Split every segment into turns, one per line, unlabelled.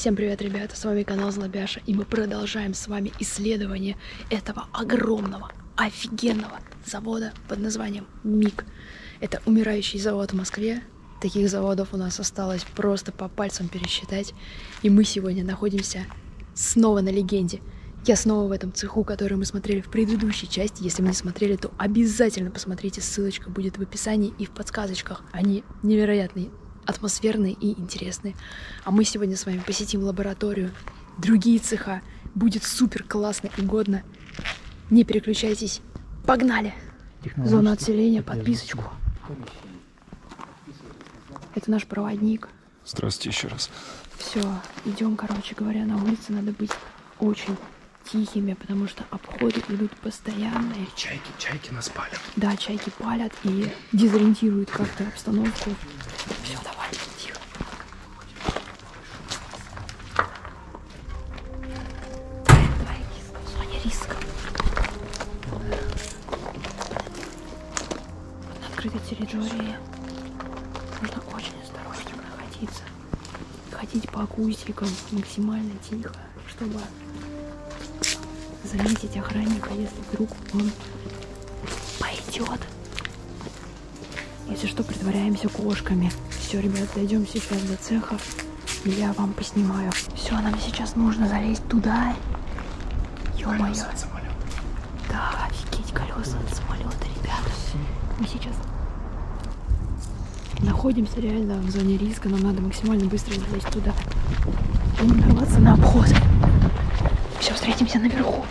Всем привет, ребята, с вами канал Злобяша, и мы продолжаем с вами исследование этого огромного, офигенного завода под названием МИГ. Это умирающий завод в Москве. Таких заводов у нас осталось просто по пальцам пересчитать. И мы сегодня находимся снова на легенде. Я снова в этом цеху, который мы смотрели в предыдущей части. Если вы не смотрели, то обязательно посмотрите, ссылочка будет в описании и в подсказочках. Они невероятные, атмосферные и интересные. А мы сегодня с вами посетим лабораторию, другие цеха. Будет супер классно и годно. Не переключайтесь. Погнали! Зона отселения, подписочку. Это наш проводник.
Здравствуйте еще раз.
Все, идем, короче говоря, на улице надо быть очень тихими, потому что обходы идут постоянные.
Чайки нас палят.
Да, чайки палят и дезориентируют как-то обстановку. Все, давай, тихо. Давай, в зоне риска. На открытой территории нужно очень осторожно находиться. Ходить по акустикам максимально тихо, чтобы заметить охранника, если вдруг он пойдет. Если что, притворяемся кошками. Все, ребят, дойдем сейчас до цеха, и я вам поснимаю. Все, нам сейчас нужно залезть туда. Ё-моё. Да, офигеть, колеса от самолета, ребята. Мы сейчас находимся реально в зоне риска. Нам надо максимально быстро залезть туда и не нарваться на обход. Все, встретимся наверху.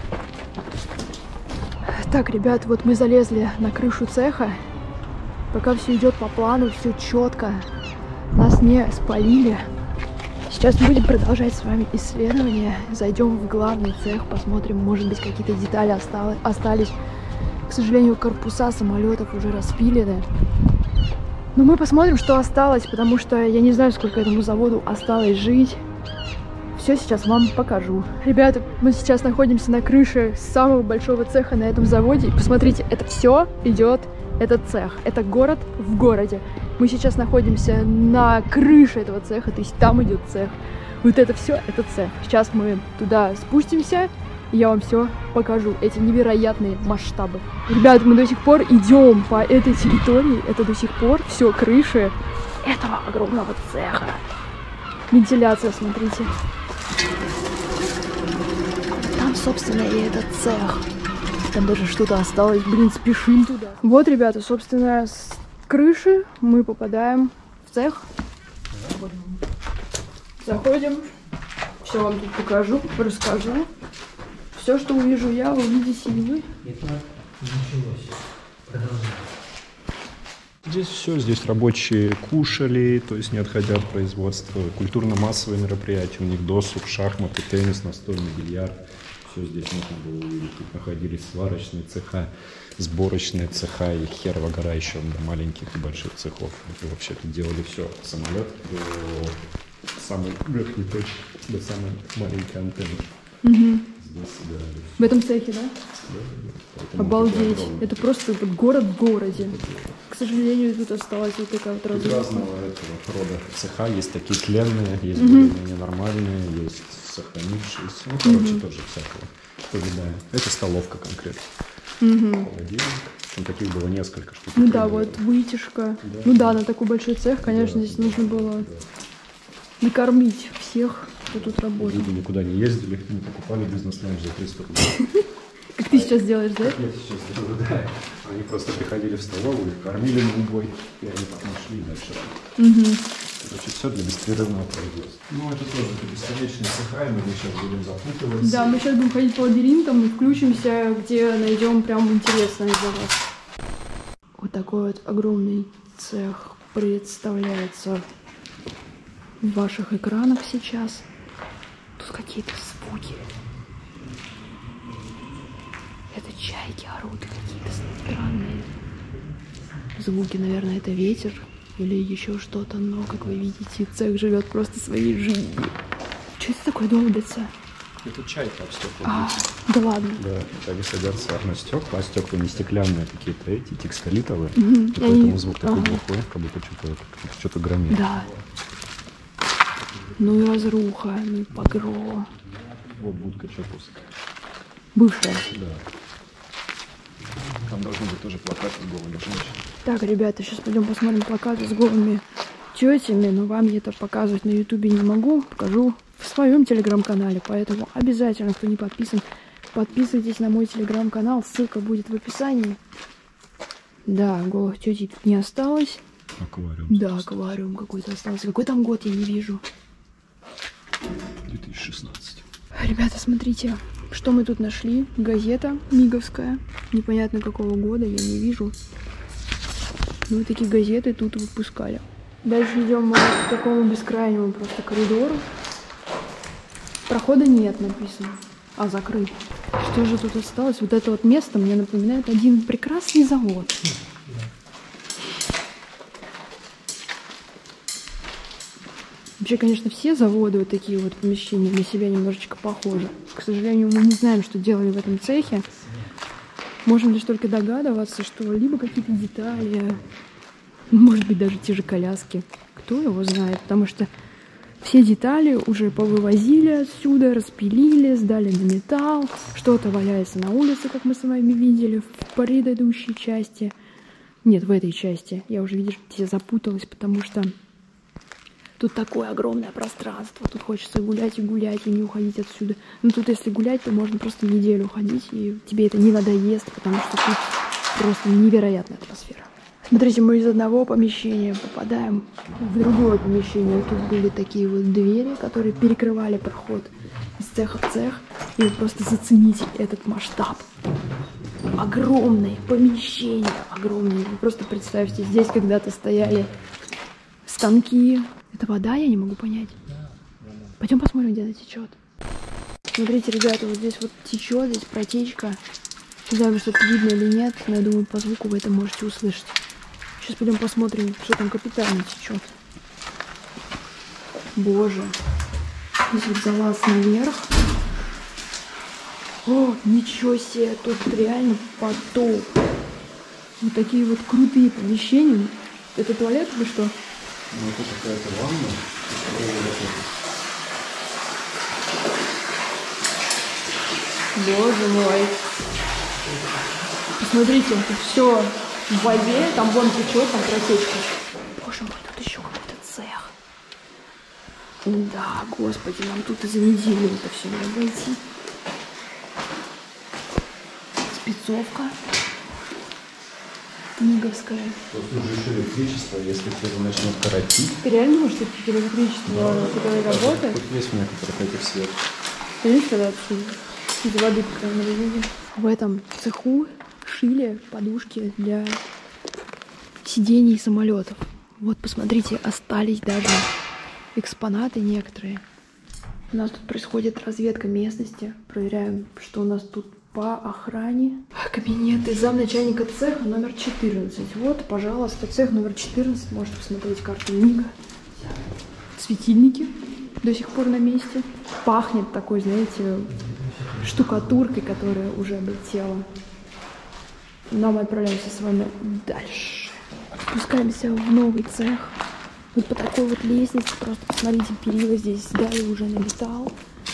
Так, ребят, вот мы залезли на крышу цеха. Пока все идет по плану, все четко. Нас не спалили. Сейчас будем продолжать с вами исследование. Зайдем в главный цех, посмотрим, может быть, какие-то детали остались. К сожалению, корпуса самолетов уже распилены. Но мы посмотрим, что осталось, потому что я не знаю, сколько этому заводу осталось жить. Все сейчас вам покажу. Ребята, мы сейчас находимся на крыше самого большого цеха на этом заводе. И посмотрите, это все идет, этот цех. Это город в городе. Мы сейчас находимся на крыше этого цеха, то есть там идет цех. Вот это все, это цех. Сейчас мы туда спустимся, и я вам все покажу. Эти невероятные масштабы. Ребята, мы до сих пор идем по этой территории. Это до сих пор все крыши этого огромного цеха. Вентиляция, смотрите. Там, собственно, и этот цех. Там даже что-то осталось. Блин, спешим туда. Вот, ребята, собственно, с крыши мы попадаем в цех. Заходим. Все вам тут покажу, расскажу. Все, что увижу я, вы увидите и вы.
Здесь все, здесь рабочие кушали, то есть не отходя от производства. Культурно-массовые мероприятия, у них досуг, шахматы, теннис, настольный бильярд. Все здесь можно было увидеть. Тут находились сварочные цеха, сборочные цеха и херова гора еще до маленьких и больших цехов. И вообще тут делали все от самолет до самой верхней точки, до самой маленькой антенны.
Угу.
Здесь собирали.
В этом цехе, да?
Да.
Обалдеть. Это просто город в городе. К сожалению, тут осталась вот такая вот развилка.
Разного этого рода цеха. Есть такие тленные, есть более-менее нормальные, есть сохранившиеся. Ну, короче, тоже всякого. Повидаю. Это столовка конкретно. Холодильник. Причем таких было несколько штук.
Ну да, вот вытяжка. Да. Ну да, на такой большой цех, конечно, да, здесь нужно было накормить всех, кто тут работал.
Люди никуда не ездили, не покупали бизнес-ланч за 300 рублей.
Как ты сейчас делаешь, да?
Я сейчас делаю, да. Они просто приходили в столовую, кормили на убой, и они потом шли дальше. Короче, все для беспрерывного производства. Ну, это тоже бесконечные цеха, и мы сейчас будем запутываться.
Да, мы сейчас будем ходить по лабиринтам и включимся, где найдем прям интересное для вас. Вот такой вот огромный цех представляется в ваших экранах сейчас. Тут какие-то звуки. Это чайки орут какие-то странные звуки, наверное, это ветер или еще что-то, но, как вы видите, цех живет просто своей жизнью. Что это такое долбится?
Это чайка об стекла.
Да ладно.
Да, они садятся на стекла, а стекла не стеклянные, а какие-то эти, текстолитовые.
И
поэтому звук такой глухой, как будто что-то громит.
Да. Ну и разруха, ну и погром.
Вот будка Чапуса.
Бывшая.
Да. Там должны быть тоже плакаты с голыми женщинами.
Так, ребята, сейчас пойдем посмотрим плакаты с голыми тетями, но вам я это показывать на ютубе не могу. Покажу в своем телеграм-канале, поэтому обязательно, кто не подписан, подписывайтесь на мой телеграм-канал, ссылка будет в описании. Да, голых тетей тут не осталось.
Аквариум.
Да, аквариум какой-то остался. Какой там год, я не вижу.
2016.
Ребята, смотрите, что мы тут нашли. Газета миговская. Непонятно какого года, я не вижу. Ну, вот такие газеты тут выпускали. Дальше идем мы к такому бескрайнему просто коридору. Прохода нет, написано. А, закрыт. Что же тут осталось? Вот это вот место мне напоминает один прекрасный завод. Вообще, конечно, все заводы, вот такие вот помещения, на себя немножечко похожи. К сожалению, мы не знаем, что делали в этом цехе. Можем лишь только догадываться, что либо какие-то детали, может быть, даже те же коляски. Кто его знает, потому что все детали уже повывозили отсюда, распилили, сдали на металл. Что-то валяется на улице, как мы с вами видели в предыдущей части. Нет, в этой части. Я уже, видишь, запуталась, потому что тут такое огромное пространство. Тут хочется гулять и гулять, и не уходить отсюда. Но тут, если гулять, то можно просто неделю ходить, и тебе это не надоест, потому что тут просто невероятная атмосфера. Смотрите, мы из одного помещения попадаем в другое помещение. Тут были такие вот двери, которые перекрывали проход из цеха в цех. И вы просто зацените этот масштаб. Огромные помещения, огромные. Вы просто представьте, здесь когда-то стояли станки. Это вода, я не могу понять. Пойдем посмотрим, где она течет. Смотрите, ребята, вот здесь вот течет, здесь протечка. Не знаю, что-то видно или нет, но я думаю, по звуку вы это можете услышать. Сейчас пойдем посмотрим, что там капитально течет. Боже. Здесь вот залаз наверх. О, ничего себе, тут реально потоп. Вот такие вот крутые помещения. Это туалет или что?
Ну, это какая-то ванна.
Боже мой. Посмотрите, тут все в воде, там вон течет, там протечка. Боже мой, тут еще какой-то цех. Да, господи, нам тут и за неделю это все надо пройти. Спецовка. Миговская.
Тут уже еще электричество, если кто-то начнет коротить.
Ты реально можешь это электричество, которое работает?
Тут есть у некоторых этих свет.
Видишь, когда отсюда из воды, по крайней мере, видим. В этом цеху шили подушки для сидений самолетов. Вот, посмотрите, остались даже экспонаты некоторые. У нас тут происходит разведка местности. Проверяем, что у нас тут по охране. Кабинеты замначальника цеха номер 14. Вот, пожалуйста, цех номер 14. Можете посмотреть карту МИГа. Светильники до сих пор на месте. Пахнет такой, знаете, штукатуркой, которая уже облетела. Но мы отправляемся с вами дальше. Спускаемся в новый цех. Вот по такой вот лестнице. Просто посмотрите, перила здесь сдали уже на металл.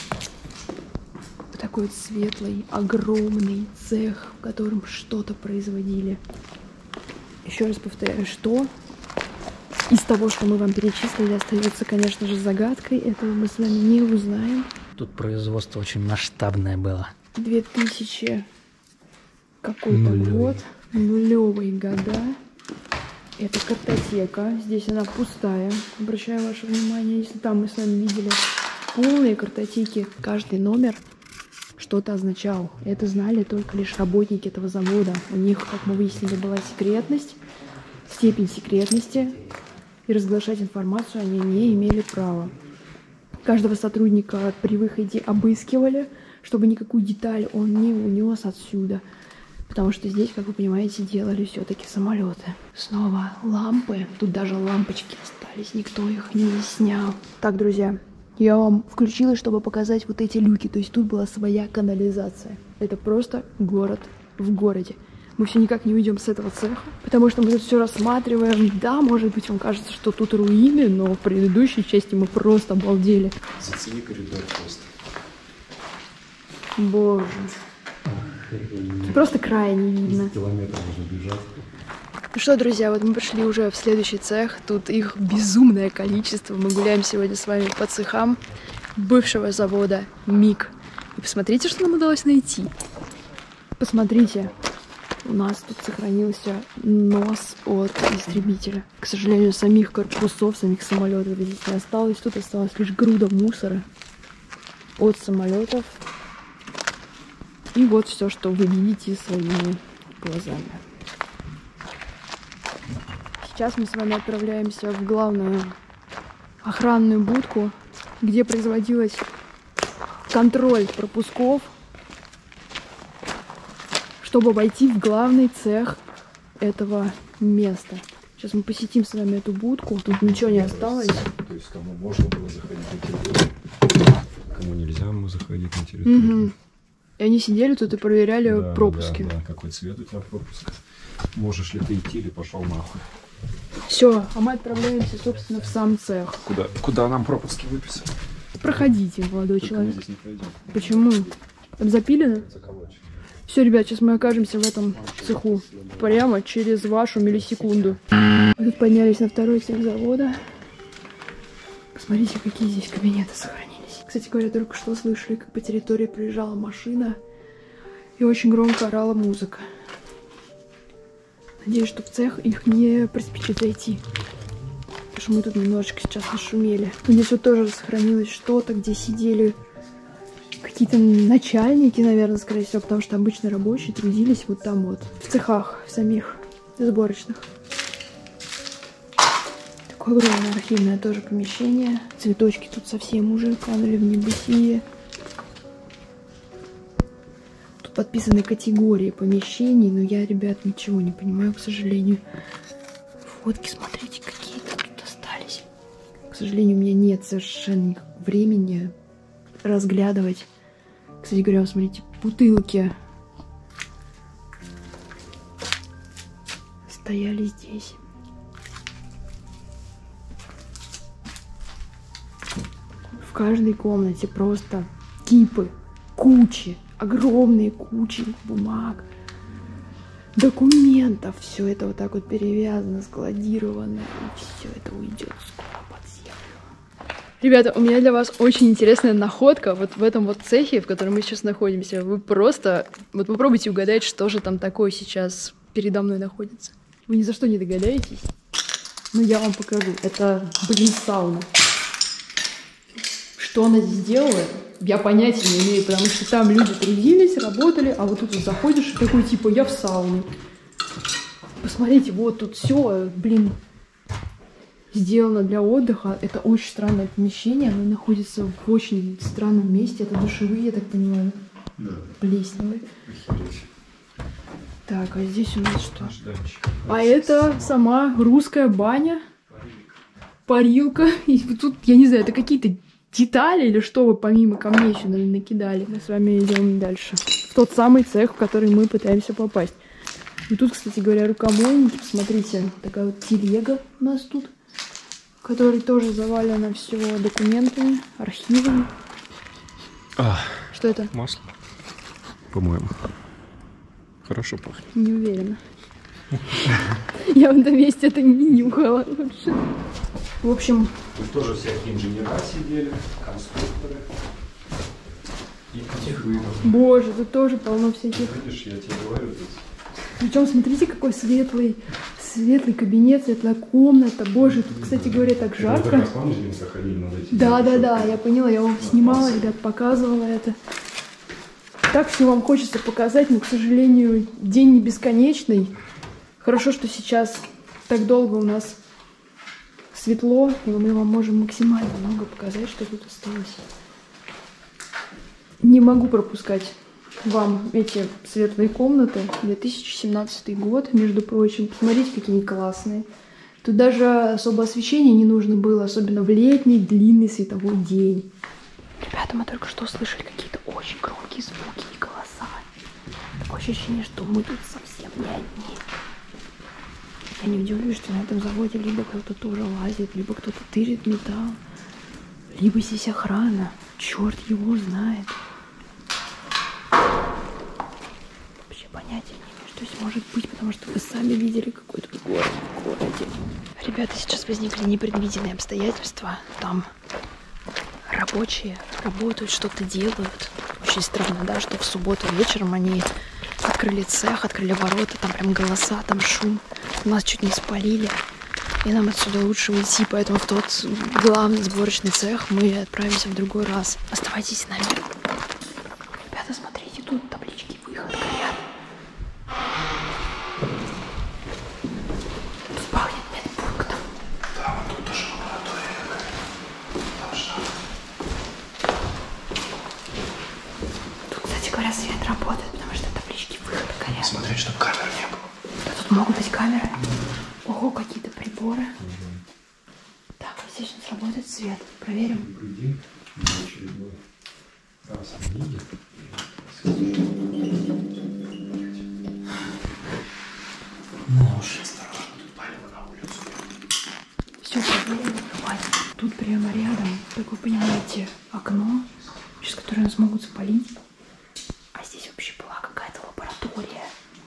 Вот такой вот светлый, огромный цех, в котором что-то производили. Еще раз повторяю, что из того, что мы вам перечислили, остается, конечно же, загадкой. Этого мы с вами не узнаем.
Тут производство очень масштабное было.
2000 какой-то год, нулевые года. Это картотека. Здесь она пустая. Обращаю ваше внимание, если там мы с вами видели полные картотеки, каждый номер что-то означал. Это знали только лишь работники этого завода. У них, как мы выяснили, была секретность, степень секретности. И разглашать информацию они не имели права. Каждого сотрудника при выходе обыскивали, чтобы никакую деталь он не унес отсюда. Потому что здесь, как вы понимаете, делали все-таки самолеты. Снова лампы. Тут даже лампочки остались, никто их не снял. Так, друзья, я вам включила, чтобы показать вот эти люки. То есть тут была своя канализация. Это просто город в городе. Мы все никак не уйдем с этого цеха, потому что мы тут все рассматриваем. Да, может быть, вам кажется, что тут руины, но в предыдущей части мы просто обалдели.
Зацени коридор просто.
Боже. Тут просто края не видно.
Километр можно бежать.
Ну что, друзья, вот мы пришли уже в следующий цех. Тут их безумное количество. Мы гуляем сегодня с вами по цехам бывшего завода МИГ. И посмотрите, что нам удалось найти. Посмотрите. У нас тут сохранился нос от истребителя. К сожалению, самих корпусов, самих самолетов здесь не осталось. Тут осталась лишь груда мусора от самолетов. И вот все, что вы видите своими глазами. Сейчас мы с вами отправляемся в главную охранную будку, где производилась контроль пропусков, чтобы войти в главный цех этого места. Сейчас мы посетим с вами эту будку. Тут ничего не осталось.
То есть кому можно было заходить на территорию, кому нельзя было заходить на территорию.
Угу. И они сидели тут и проверяли пропуски.
Да. Какой цвет у тебя пропуск? Можешь ли ты идти или пошел нахуй?
Все, а мы отправляемся, собственно, в сам цех.
Куда нам пропуски выписать?
Проходите, молодой
Только
человек.
мы здесь не пройдем.
Почему? Там запилено?
Заколочено.
Все, ребят, сейчас мы окажемся в этом цеху. Прямо через вашу миллисекунду. Мы тут поднялись на второй цех завода. Посмотрите, какие здесь кабинеты сохранились. Кстати говоря, только что слышали, как по территории проезжала машина. И очень громко орала музыка. Надеюсь, что в цех их не приспичит зайти. Потому что мы тут немножечко сейчас нашумели. Здесь вот тоже сохранилось что-то, где сидели какие-то начальники, наверное, скорее всего, потому что обычно рабочие трудились вот там вот, в цехах самих сборочных. Такое огромное архивное тоже помещение. Цветочки тут совсем уже канули в небытие. Тут подписаны категории помещений, но я, ребят, ничего не понимаю, к сожалению. Фотки, смотрите, какие-то тут остались. К сожалению, у меня нет совершенно никакого времени разглядывать. Кстати говоря, вот смотрите, бутылки стояли здесь. В каждой комнате просто кипы, кучи, огромные кучи бумаг, документов. Все это вот так вот перевязано, складировано, и все это уйдет скоро под землю. Ребята, у меня для вас очень интересная находка вот в этом вот цехе, в котором мы сейчас находимся. Вы просто вот попробуйте угадать, что же там такое сейчас передо мной находится. Вы ни за что не догадаетесь, но я вам покажу. Это, блин, сауна. Что она здесь делала, я понятия не имею, потому что там люди трудились, работали, а вот тут вот заходишь и такой, типа, я в сауне. Посмотрите, вот тут все, блин, сделано для отдыха. Это очень странное помещение, оно находится в очень странном месте. Это душевые, я так понимаю.
Да.
Плесневые.
Охереть.
Так, а здесь у нас что?
Нежданчик.
А это сама русская баня. Парилка. И тут, я не знаю, это какие-то детали или что вы помимо камней еще накидали. Мы с вами идем дальше. В тот самый цех, в который мы пытаемся попасть. И тут, кстати говоря, рукомойники. Посмотрите, такая вот телега у нас тут, в которой тоже завалено все документами, архивами. Что это?
Масло. По-моему. Хорошо пахнет.
Не уверена. Я в этом месте это не нюхала лучше. В общем...
Тут тоже всякие инженера сидели, конструкторы. И техвы.
Боже, тут тоже полно всяких...
Видишь, я тебе говорю, тут...
Причем, смотрите, какой светлый кабинет, светлая комната. Боже, тут, кстати говоря, так жарко. Да, я поняла, я вам снимала, ребят, показывала это. Так все вам хочется показать, но, к сожалению, день не бесконечный. Хорошо, что сейчас так долго у нас светло, и мы вам можем максимально много показать, что тут осталось. Не могу пропускать вам эти светлые комнаты. 2017 год, между прочим. Посмотрите, какие они классные. Тут даже особо освещения не нужно было, особенно в летний длинный световой день. Ребята, мы только что услышали какие-то очень громкие звуки и голоса. Такое ощущение, что мы тут совсем не одни. Я не удивлюсь, что на этом заводе либо кто-то тоже лазит, либо кто-то тырит металл, либо здесь охрана. Черт его знает. Вообще понятия не имею, что здесь может быть, потому что вы сами видели, какой тут город в городе. Ребята, сейчас возникли непредвиденные обстоятельства. Там рабочие работают, что-то делают. Очень странно, да, что в субботу вечером они открыли цех, открыли ворота, там прям голоса, там шум. Нас чуть не спалили, и нам отсюда лучше уйти, поэтому в тот главный сборочный цех мы отправимся в другой раз. Оставайтесь с нами. Ребята, смотрите, тут таблички «Выход» горят. Тут пахнет медпунктом.
Да, вот тут тоже лаборатория должна.
Тут, кстати говоря, свет работает, потому что таблички «Выход» горят.
Смотреть, чтобы камер не было.
Да, тут могут быть камеры. Ого, какие-то приборы. Так, здесь у нас работает свет. Проверим.
Ну уж осторожно, тут палево на улицу.
Все, проверим. Хватит. Тут прямо рядом, как вы понимаете, окно, через которое нас могут спалить. А здесь вообще была какая-то лаборатория.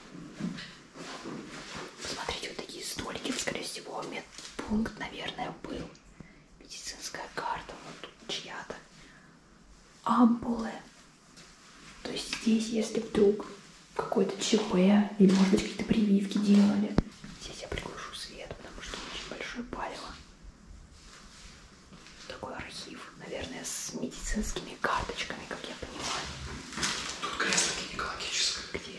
Посмотрите, вот такие столики, скорее всего, медпункт, наверное, был. Медицинская карта, вот тут чья-то. Ампулы. То есть здесь, если вдруг какой-то ЧП или, может быть, какие-то прививки делали. Здесь я приглушу свет, потому что очень большое палево. Такой архив, наверное, с медицинскими карточками, как я понимаю.
Тут кресло гинекологическое.
Где?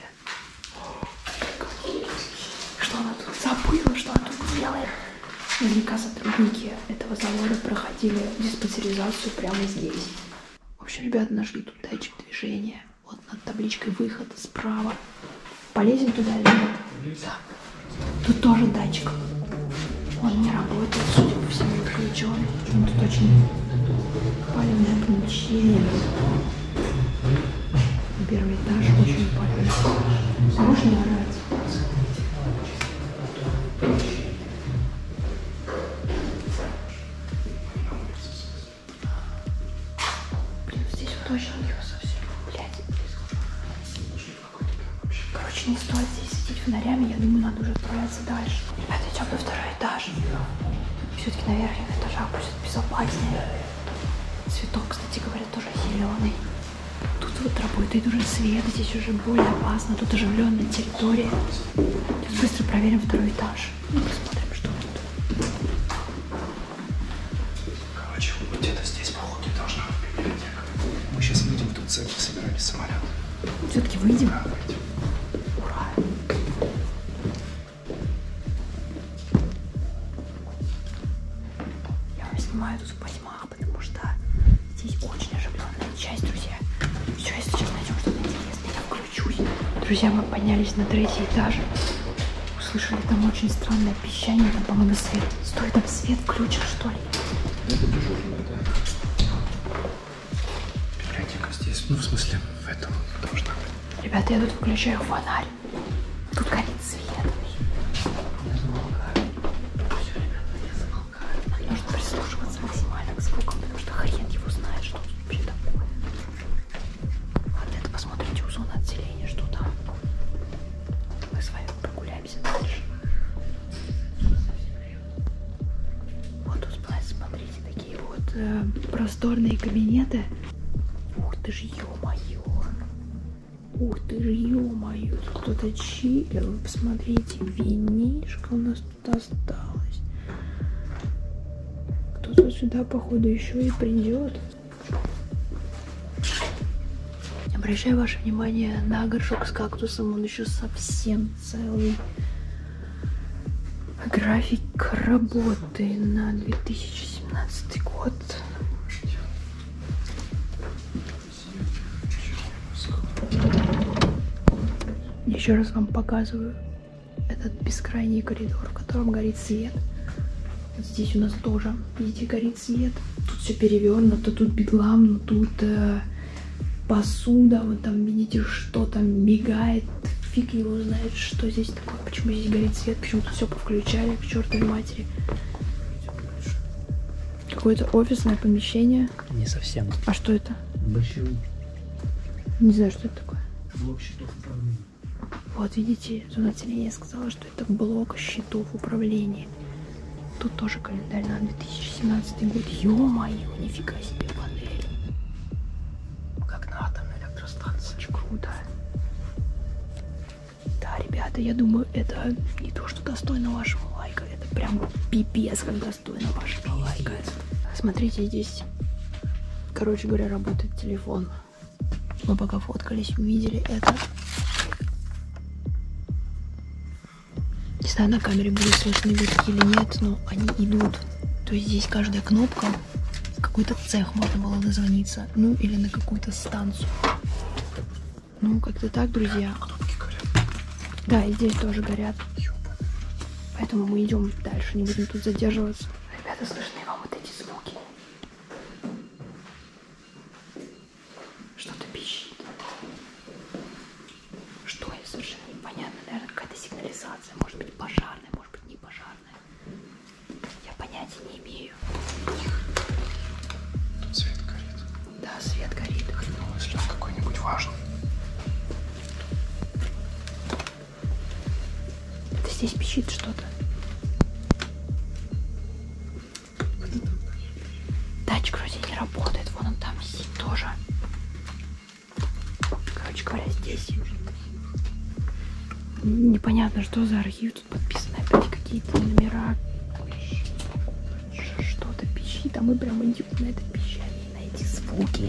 Что она тут забыла, что она тут делает? Наверняка сотрудники этого завода проходили диспансеризацию прямо здесь. В общем, ребята нашли тут датчик движения. Вот над табличкой «Выход» справа. Полезем туда или нет? Да. Тут тоже датчик. Он не работает, судя по всему, включен. Тут очень палевное помещение. Первый этаж очень палевный. Можешь не орать? Блин, здесь вот очень тихо совсем. Блядь. Короче, не стоит здесь сидеть фонарями. Я думаю, надо уже отправляться дальше. Ребята, идем на второй этаж. Все-таки на верхних этажах будет безопаснее. Цветок, кстати говоря, тоже зеленый. Тут вот работает уже свет, здесь уже более опасно. Тут оживленная территория. Сейчас быстро проверим второй этаж. И посмотрим, что тут.
Короче, вот где-то здесь, походу, должна быть библиотека. Мы сейчас выйдем в тот цех, где собирались самолет.
Все-таки выйдем?
Да, выйдем.
Ура! Я вам снимаю тут в потьмах, потому что здесь очень оживленная часть, друзья. Все, если сейчас найдем что-то интересное, я включусь. Друзья, мы поднялись на третий этаж. Услышали там очень странное пищание, там, по-моему, свет. Стой, там свет включен, что ли?
Это дежурная, да. Библиотека здесь, ну, в смысле, в этом должна быть.
Ребята, я тут включаю фонарь. Тут горит свет. Нам нужно прислушиваться максимально к звукам, потому что хрен его знает, что тут вообще такое. Ладно, это посмотрите у зоны отселения, что там. Мы с вами прогуляемся дальше. Вот тут, смотрите, такие вот просторные кабинеты. Ух ты ж, ё-моё. Ух ты ж, ё-моё. Тут кто-то чилил. Посмотрите, винишко у нас тут осталось. Кто-то сюда, походу, еще и придет. Обращаю ваше внимание на горшок с кактусом. Он еще совсем целый. График работы на 2017 год. Еще раз вам показываю этот бескрайний коридор, в котором горит свет. Вот здесь у нас тоже, видите, горит свет. Тут все перевернуто, тут бедлам, но тут посуда, вот там, видите, что там мигает фиг его знает, что здесь такое, почему здесь горит свет, почему-то все повключали к чертовой матери. Какое-то офисное помещение.
Не совсем.
А что это?
БЧУ.
Не знаю, что это такое.
Блок счетов управления.
Вот, видите, тут население сказала, что это блок счетов управления. Тут тоже календарь на 2017 год. Ё-моё, нифига себе панель.
Как на атомной электростанции.
Очень круто. Да, ребята, я думаю, это не то, что достойно вашего лайка. Это прям пипец, как достойно вашего лайка. Смотрите, здесь, короче говоря, работает телефон. Мы пока фоткались, увидели это. Не знаю, на камере будет слышно витки или нет, но они идут. То есть здесь каждая кнопка, в какой-то цех можно было дозвониться. Ну, или на какую-то станцию. Ну, как-то так, друзья.
Кнопки горят.
Да, и здесь тоже горят. Поэтому мы идем дальше, не будем тут задерживаться. Ребята, слышны вам вот эти звуки? Что-то пищит. Что это совершенно непонятно. Наверное, какая-то сигнализация. Может быть, пожарная, может быть, не пожарная. Я понятия не имею.
Свет горит.
Да, свет горит.
Ну, если он какой-нибудь важный.
Это здесь пищит что-то. Датчик вроде не работает. Вон он там висит тоже. Короче говоря, здесь непонятно, что за архив. Тут подписаны опять какие-то номера. Что-то пищит, а мы прям идем на это пищание, на эти звуки.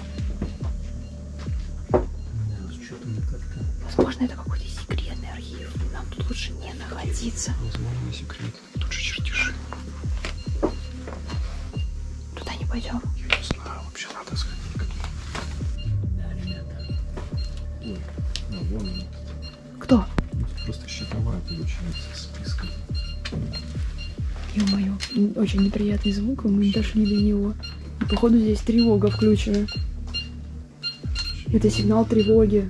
Да, что-то не как-то.
Возможно, это какой-то секретный архив. Нам тут лучше не находиться.
Возможно, секрет. Тут же чертежи.
Туда не пойдем.
Я не знаю, вообще надо сходить.
Да, ребята.
Ой, ну вон он.
Кто?
Просто счетовая получается списка.
Ё-моё, очень неприятный звук, и мы дошли до него. И походу здесь тревога включена. Это сигнал тревоги.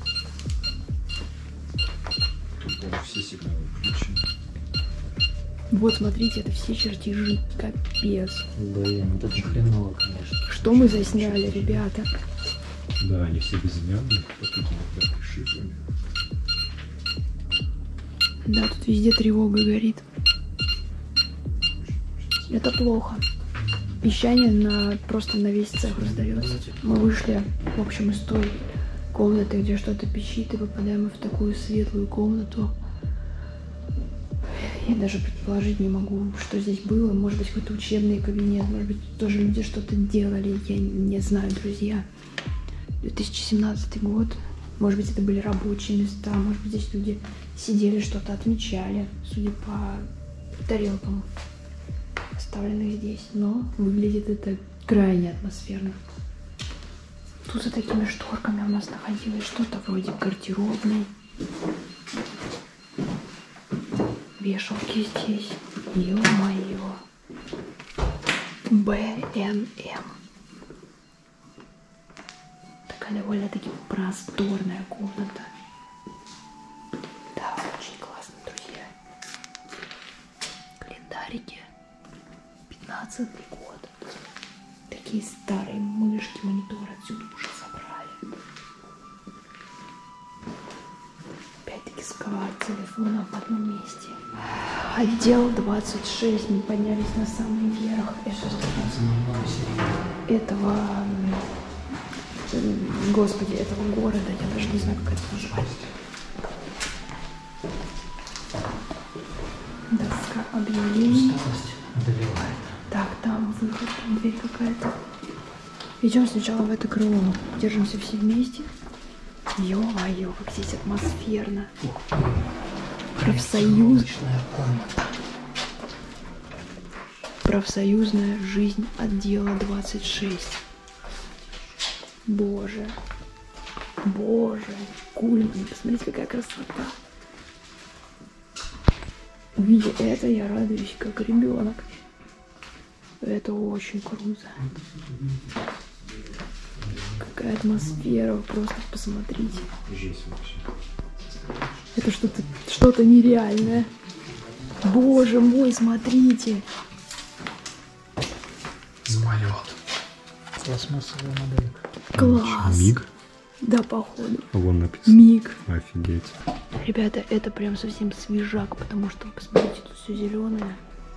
Тут даже все сигналы включены.
Вот, смотрите, это все чертежи. Капец.
Блин, это же хреново, конечно.
Что мы засняли, ребята?
Да, они все безымянные, а тут иногда пришиблены.
Да, тут везде тревога горит. Это плохо. Пищание просто на весь цех раздается. Мы вышли, в общем, из той комнаты, где что-то пищит, и попадаем в такую светлую комнату. Я даже предположить не могу, что здесь было. Может быть, какой-то учебный кабинет, может быть, тоже люди что-то делали. Я не знаю, друзья. 2017 год. Может быть, это были рабочие места. Может быть, здесь люди сидели, что-то отмечали, судя по тарелкам, оставленных здесь. Но выглядит это крайне атмосферно. Тут за такими шторками у нас находилось что-то вроде гардеробной. Вешалки здесь. Ё-моё. БНМ. Такая довольно-таки просторная комната. Да, очень классно, друзья. Календарики. 15-й год. Такие старые мышки, мониторы отсюда уже забрали. Опять-таки склад телефонов в одном месте. Отдел 26. Мы поднялись на самый верх этого, господи, этого города. Я даже не знаю, как это назвать. Доска объявлений.
Усталость одолевает.
Так, там выход, там дверь какая-то. Идем сначала в это крыло. Держимся все вместе. Ё-моё, как здесь атмосферно. Профсоюз. Профсоюзная жизнь отдела 26. Боже. Боже. Кульман. Посмотрите, какая красота. Увидя это, я радуюсь, как ребенок. Это очень круто. Какая атмосфера, вы просто посмотрите.
Жесть вообще.
Это что-то нереальное. Боже мой, смотрите.
Самолет. Пластмассовая моделька.
Класс.
Миг.
Да, походу.
Вон написано.
Миг.
Офигеть.
Ребята, это прям совсем свежак, потому что, посмотрите, тут все зеленое.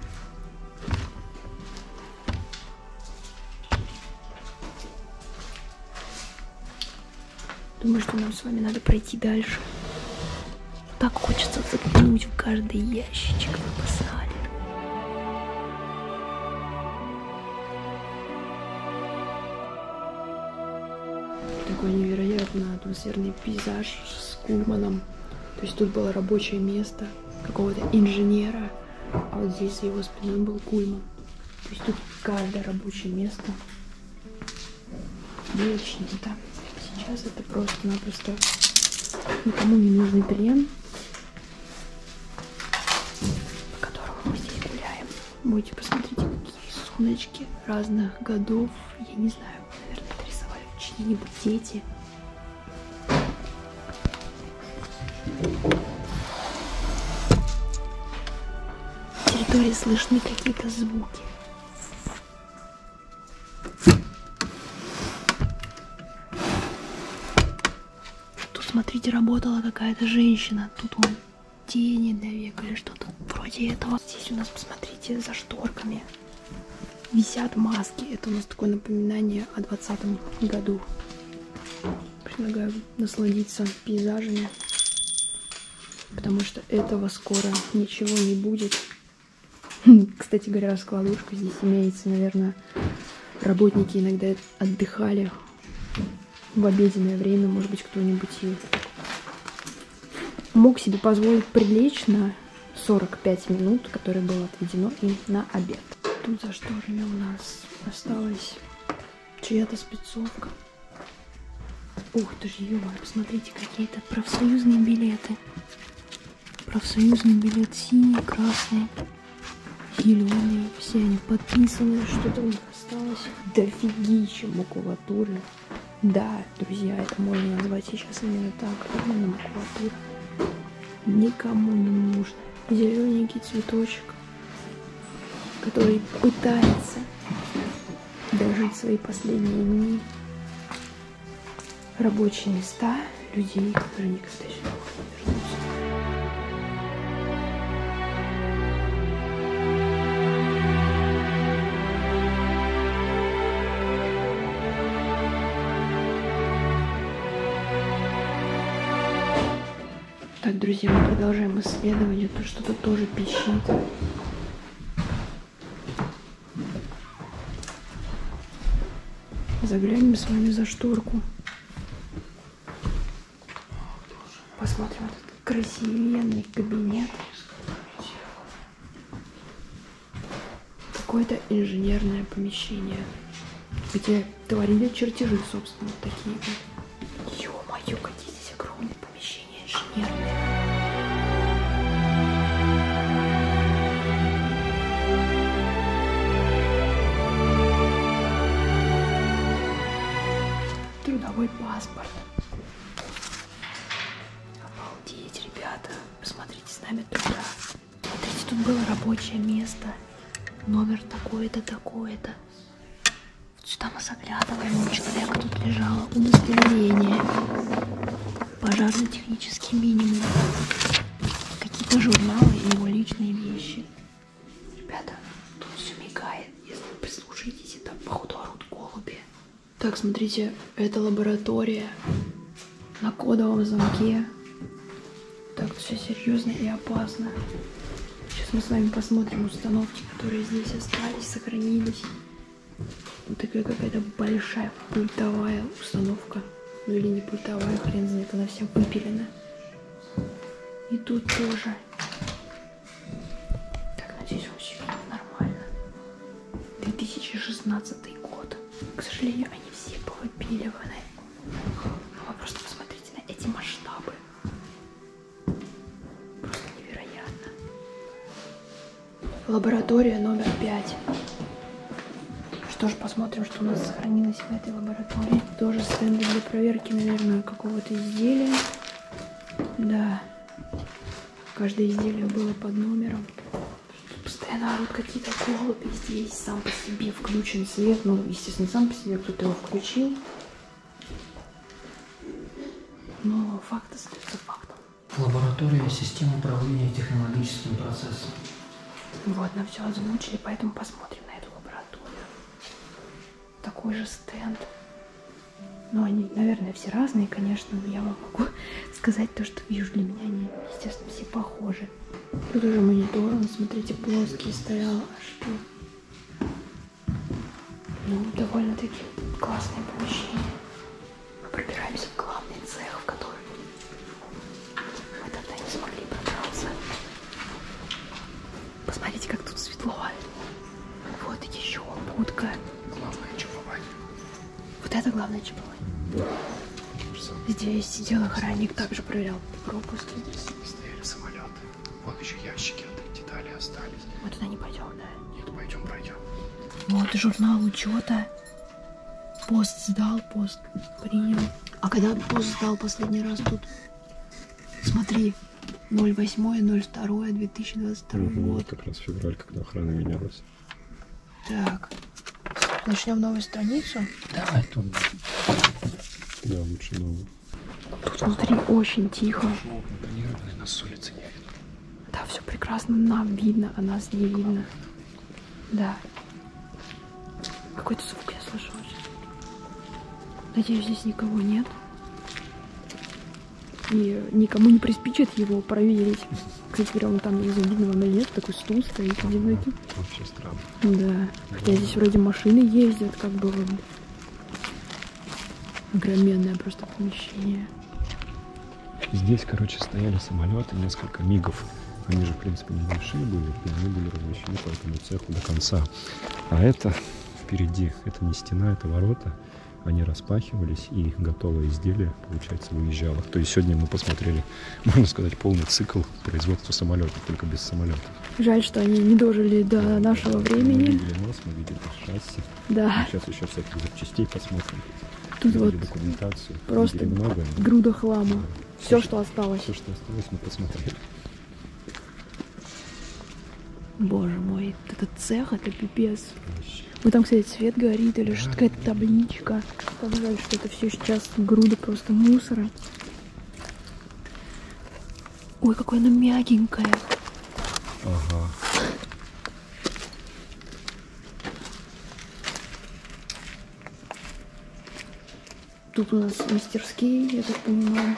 Думаю, что нам с вами надо пройти дальше. Так хочется заглянуть в каждый ящичек, вы посмотрели. Такой невероятно атмосферный пейзаж с Кульманом. То есть тут было рабочее место какого-то инженера, а вот здесь за его спиной был Кульман. То есть тут каждое рабочее место было чем-то. Сейчас это просто-напросто никому не нужный плен, по которому мы здесь гуляем. Будете посмотреть, какие сумочки разных годов. Я не знаю, наверное, это рисовали чьи-нибудь дети. В территории слышны какие-то звуки. Смотрите, работала какая-то женщина. Тут вон тени для века или что-то вроде этого. Здесь у нас, посмотрите, за шторками висят маски. Это у нас такое напоминание о 2020 году. Предлагаю насладиться пейзажами, потому что этого скоро ничего не будет. Кстати говоря, раскладушка здесь имеется, наверное, работники иногда отдыхали в обеденное время, может быть, кто-нибудь и мог себе позволить прилечь на 45 минут, которое было отведено им на обед. Тут за шторами у нас осталась чья-то спецовка. Ух ты ж, ё-моё, посмотрите, какие-то профсоюзные билеты. Профсоюзный билет синий, красный, зеленый. Все они подписаны, что-то у них осталось. Дофигища макулатуры. Да, друзья, это можно назвать сейчас именно так, именно макулатура. Никому не нужно. Зелененький цветочек, который пытается дожить свои последние дни. Рабочие места людей, которые никогда сюда не вернутся. Так, друзья, мы продолжаем исследование. Тут что-то тоже пищит. Заглянем с вами за шторку. Посмотрим этот красивенный кабинет. Какое-то инженерное помещение, где творили чертежи, собственно, такие. Ё-моё, какие здесь огромные помещения инженерные. Трудовой паспорт. Обалдеть, ребята. Посмотрите с нами туда. Смотрите, тут было рабочее место. Номер такой-то, такой-то. Вот сюда мы заглядываем. У человека тут лежало удостоверение. Пожарно-технический минимум. Какие-то журналы и его личные вещи. Ребята, тут все мигает. Если вы прислушаетесь, это походу орут голуби. Так, смотрите, это лаборатория на кодовом замке. Так, все серьезно и опасно. Сейчас мы с вами посмотрим установки, которые здесь остались, сохранились. Вот такая какая-то большая пультовая установка. Ну или не пультовая, хрен знает, она вся выпилена. И тут тоже. Так, надеюсь, вам все видно нормально. 2016 год. К сожалению, они все повыпиливаны. Но вы просто посмотрите на эти масштабы. Просто невероятно. Лаборатория номер 5. Что ж, посмотрим, что у нас сохранилось в этой лаборатории. Тоже стенды для проверки, наверное, какого-то изделия. Да. Каждое изделие было под номером. Постоянно орут какие-то голуби здесь. Сам по себе включен свет. Ну, естественно, сам по себе кто-то его включил. Но факт остается фактом.
Лаборатория системы управления технологическим процессом.
Вот, нам все озвучили, поэтому посмотрим на эту лабораторию. Такой же стенд. Ну, они, наверное, все разные, конечно, но я вам могу сказать то, что вижу. Для меня они, естественно, все похожи. Тут уже монитор, смотрите, плоский стоял. Ну, довольно-таки классное помещение. Мы пробираемся в главный цех, в который мы тогда не смогли пробраться. Посмотрите, как тут светло. Вот еще будка.
Главное чапование.
Вот это главное чапование. Здесь сидел охранник, также проверял пропуски.
Здесь стояли самолеты. Вон еще ящики от деталей остались.
Мы туда не пойдем, да?
Нет, пойдем пройдем.
Вот журнал учета. Пост сдал, пост принял. А когда пост сдал последний раз тут? Смотри, 08.02.2022 год.
Как раз февраль, когда охрана менялась.
Так, начнем новую страницу.
Давай тут.
Да, лучше новую.
Тут внутри очень тихо.
Окна тонированные, нас с улицы не видно.
Да, все прекрасно, нам видно, а нас не видно. Да. Какой-то звук я слышала сейчас. Надеюсь, здесь никого нет. И никому не приспичит его проверить. Кстати говоря, он там, не знаю, видно вам или нет, такой стул стоит одинокий.
Вообще странно.
Да. Хотя здесь вроде машины ездят, как бы вот. Огроменное просто помещение.
Здесь, короче, стояли самолеты, несколько мигов. Они же, в принципе, небольшие были, и они были размещены по этому цеху до конца. А это впереди, это не стена, это ворота. Они распахивались, и готовое изделие, получается, выезжало. То есть сегодня мы посмотрели, можно сказать, полный цикл производства самолетов, только без самолетов.
Жаль, что они не дожили до нашего времени.
Мы видели нос, мы видели шасси.
Да.
Сейчас еще всяких запчастей посмотрим.
Тут вот
документацию.
просто
много.
груда хлама. Все, что осталось.
Все, что осталось, мы посмотрели.
Боже мой, этот цех, это пипец. Вот там, кстати, свет горит или что-то, какая-то табличка. Как жаль, что это все сейчас груда просто мусора. Ой, какое оно мягенькое.
Ага.
Тут у нас мастерские, я так понимаю.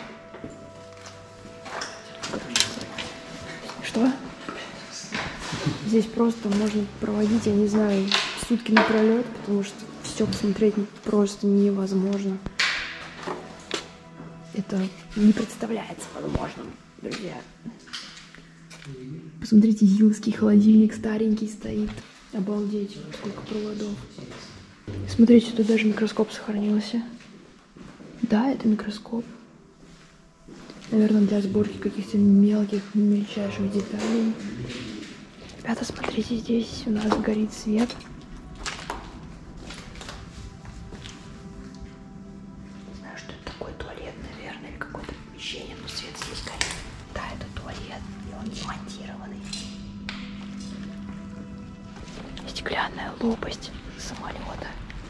Что? Здесь просто можно проводить, я не знаю, сутки напролет, потому что все посмотреть просто невозможно. Это не представляется возможным, друзья. Посмотрите, Зиловский холодильник старенький стоит. Обалдеть, сколько проводов. Смотрите, тут даже микроскоп сохранился. Да, это микроскоп. Наверное, для сборки каких-то мелких, мельчайших деталей. Ребята, смотрите, здесь у нас горит свет. Не знаю, что это такое, туалет, наверное, или какое-то помещение, но свет здесь горит. Да, это туалет, и он демонтированный. Стеклянная лопасть самолета.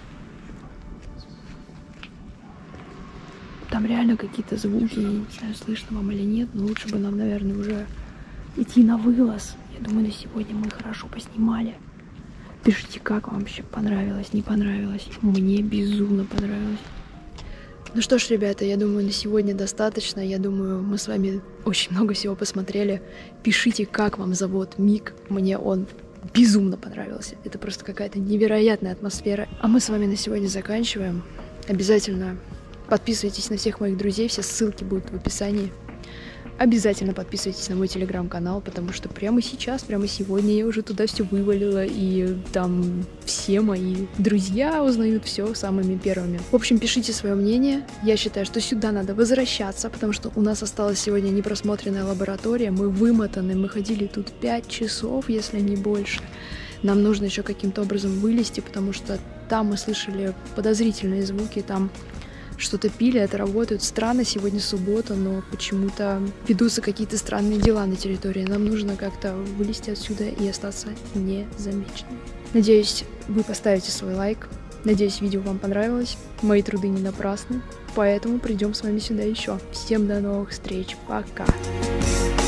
Там реально какие-то звуки, я не знаю, слышно вам или нет, но лучше бы нам, наверное, уже идти на вылаз. Я думаю, на сегодня мы хорошо поснимали. Пишите, как вам вообще понравилось, не понравилось. Мне безумно понравилось. Ну что ж, ребята, я думаю, на сегодня достаточно. Я думаю, мы с вами очень много всего посмотрели. Пишите, как вам завод МИГ. Мне он безумно понравился. Это просто какая-то невероятная атмосфера. А мы с вами на сегодня заканчиваем. Обязательно подписывайтесь на всех моих друзей, все ссылки будут в описании. Обязательно подписывайтесь на мой телеграм-канал, потому что прямо сейчас, прямо сегодня я уже туда все вывалила, и там все мои друзья узнают все самыми первыми. В общем, пишите свое мнение. Я считаю, что сюда надо возвращаться, потому что у нас осталась сегодня непросмотренная лаборатория. Мы вымотаны, мы ходили тут 5 часов, если не больше. Нам нужно еще каким-то образом вылезти, потому что там мы слышали подозрительные звуки, там что-то пилят, работают. Странно, сегодня суббота, но почему-то ведутся какие-то странные дела на территории. Нам нужно как-то вылезти отсюда и остаться незамеченными. Надеюсь, вы поставите свой лайк. Надеюсь, видео вам понравилось. Мои труды не напрасны. Поэтому придем с вами сюда еще. Всем до новых встреч. Пока.